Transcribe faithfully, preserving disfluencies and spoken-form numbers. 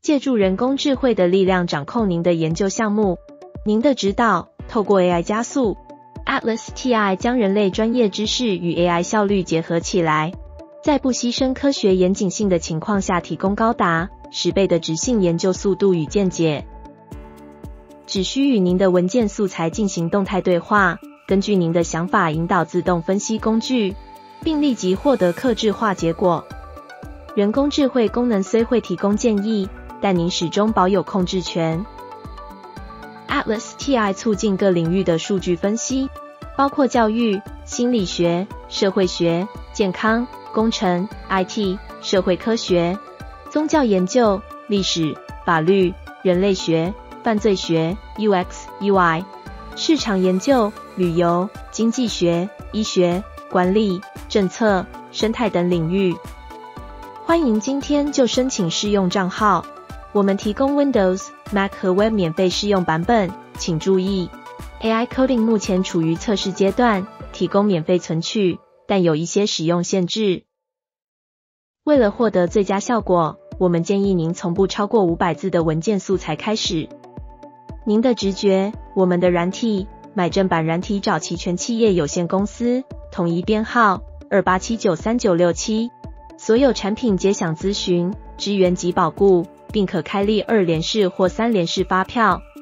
借助人工智慧的力量掌控您的研究项目。您的指导透过 A I 加速。Atlas T I 将人类专业知识与 A I 效率结合起来，在不牺牲科学严谨性的情况下，提供高达十倍的质性研究速度与见解。只需与您的文件素材进行动态对话，根据您的想法引导自动分析工具，并立即获得客制化结果。人工智慧功能虽会提供建议，但您始终保有控制权。Atlas T I 促进各领域的数据分析，包括教育、心理学、社会学、健康、工程、I T、社会科学、宗教研究、历史、法律、人类学、犯罪学、U X、U I、市场研究、旅游、经济学、医学、管理、政策、生态等领域。欢迎今天就申请试用账号。我们提供 Windows、Mac 和 Web 免费试用版本，请注意 A I Coding 目前处于测试阶段，提供免费存取，但有一些使用限制。为了获得最佳效果，我们建议您从不超过五百字的文件素材开始。您的直觉，我们的软体，买正版软体找齐全企业有限公司，统一编号 二八七九三九六七，所有产品皆享咨询、支援及保固，并可开立二联式或三联式发票。